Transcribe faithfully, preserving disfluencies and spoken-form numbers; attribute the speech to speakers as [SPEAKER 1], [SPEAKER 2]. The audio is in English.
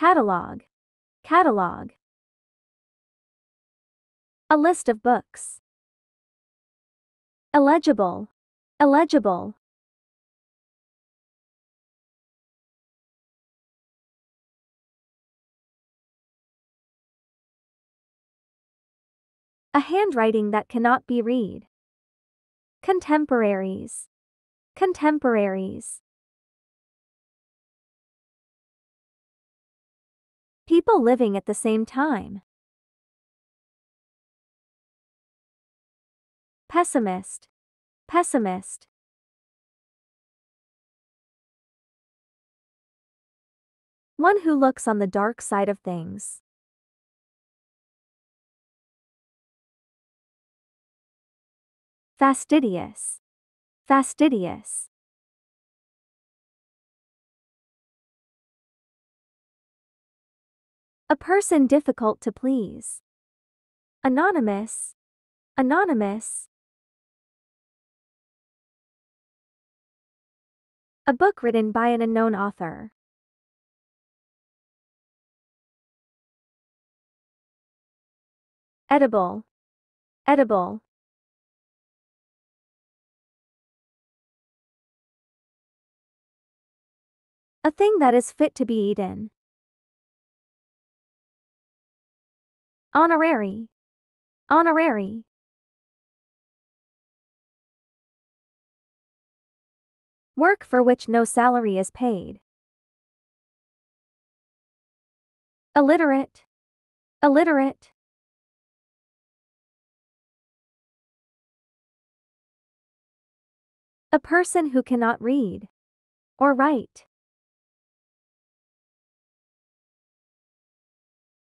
[SPEAKER 1] Catalog. Catalog. A list of books. Illegible. Illegible. A handwriting that cannot be read. Contemporaries. Contemporaries. People living at the same time. Pessimist. Pessimist. One who looks on the dark side of things. Fastidious. Fastidious. A person difficult to please. Anonymous. Anonymous. A book written by an unknown author. Edible. Edible. A thing that is fit to be eaten. Honorary. Honorary. Work for which no salary is paid. Illiterate. Illiterate. A person who cannot read or write.